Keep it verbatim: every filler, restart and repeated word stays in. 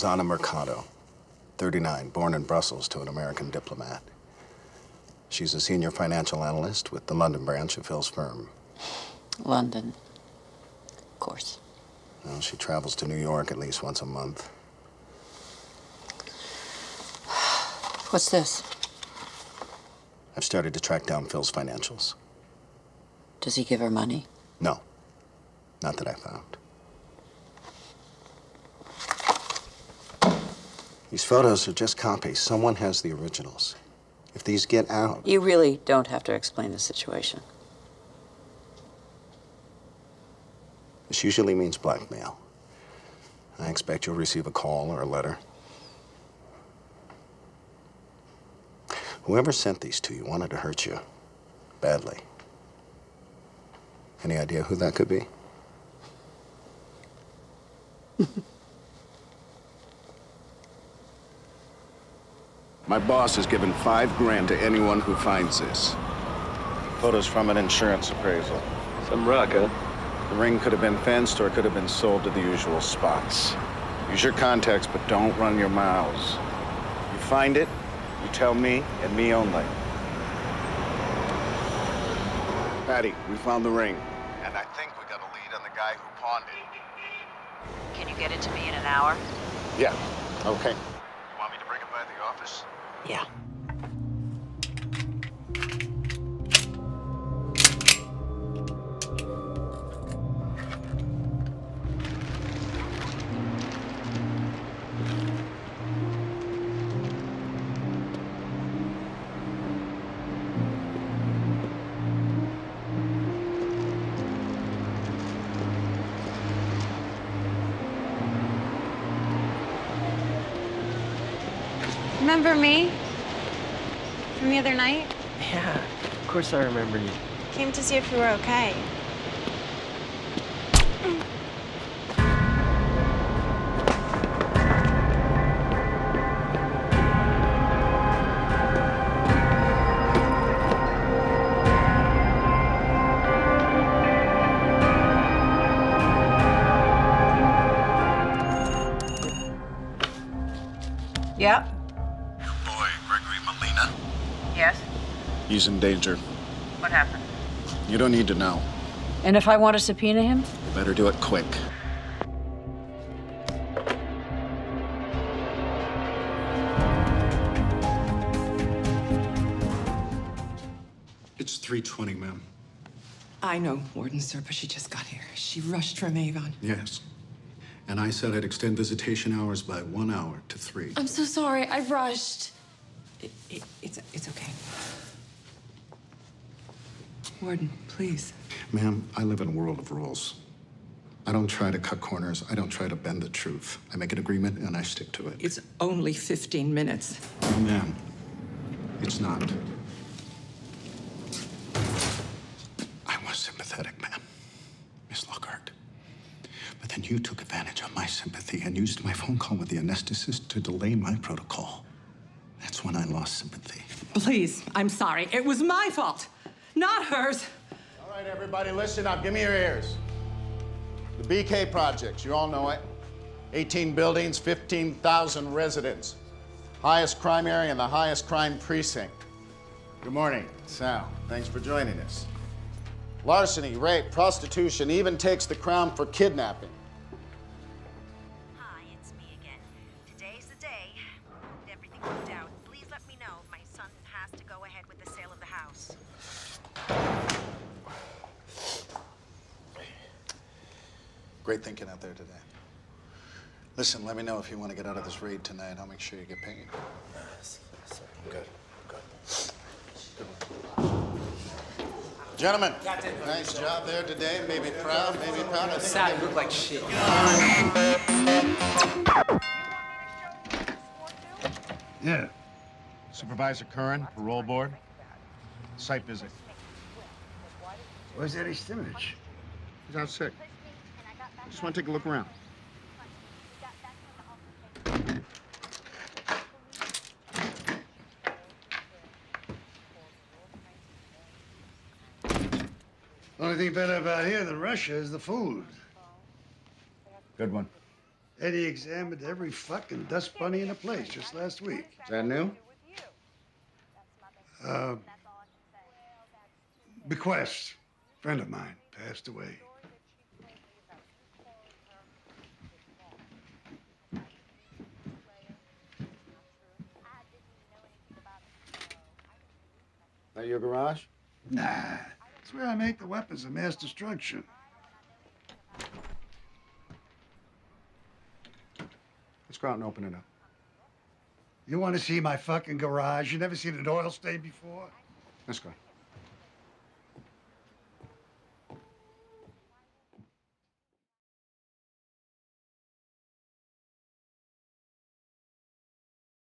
is Anna Mercado, thirty-nine, born in Brussels to an American diplomat. She's a senior financial analyst with the London branch of Phil's firm. London, of course. Well, she travels to New York at least once a month. What's this? I've started to track down Phil's financials. Does he give her money? No, not that I found. These photos are just copies. Someone has the originals. If these get out... You really don't have to explain the situation. This usually means blackmail. I expect you'll receive a call or a letter. Whoever sent these to you wanted to hurt you. Badly. Any idea who that could be? My boss has given five grand to anyone who finds this. Photos from an insurance appraisal. Some rock, huh? The ring could have been fenced or it could have been sold to the usual spots. Use your contacts, but don't run your mouths. You find it, you tell me, and me only. Patty, we found the ring. And I think we got a lead on the guy who pawned it. Can you get it to me in an hour? Yeah, okay. You want me to bring it by the office? Yeah. Remember me? From the other night? Yeah, of course I remember you. Came to see if you were okay. Yeah? Your boy, Gregory Molina. Yes? He's in danger. What happened? You don't need to know. And if I want to subpoena him? You better do it quick. It's three twenty, ma'am. I know, Warden, sir, but she just got here. She rushed from Avon. Yes. And I said I'd extend visitation hours by one hour to three. I'm so sorry. I rushed. It, it, it's, it's okay. Warden, please. Ma'am, I live in a world of rules. I don't try to cut corners. I don't try to bend the truth. I make an agreement and I stick to it. It's only fifteen minutes. No, ma'am. It's not. I was sympathetic, ma'am. Miss Lockhart. But then you took advantage of my sympathy and used my phone call with the anesthetist to delay my protocol. That's when I lost sympathy. Please, I'm sorry. It was my fault, not hers. All right, everybody, listen up. Give me your ears. The B K projects, you all know it. eighteen buildings, fifteen thousand residents. Highest crime area and the highest crime precinct. Good morning, Sal. Thanks for joining us. Larceny, rape, prostitution, even takes the crown for kidnapping. Hi, it's me again. Today's the day. Everything worked out. Please let me know if my son has to go ahead with the sale of the house. Great thinking out there today. Listen, let me know if you want to get out of this raid tonight. I'll make sure you get paid. I'm good. I'm good. Good one. Gentlemen, nice job there today. Maybe proud, maybe proud. I think Sad, you look like shit. Yeah. Supervisor Curran, parole board. Site visit. Where's Eddie Stimich? He's out sick. Just want to take a look around. Only thing better about here than Russia is the food. Good one. Eddie examined every fucking dust bunny in the place just last week. Is that new? Uh, bequest. Friend of mine passed away. That your garage? Nah, it's where I make the weapons of mass destruction. Let's go out and open it up. You want to see my fucking garage? You never seen an oil stain before? Let's go.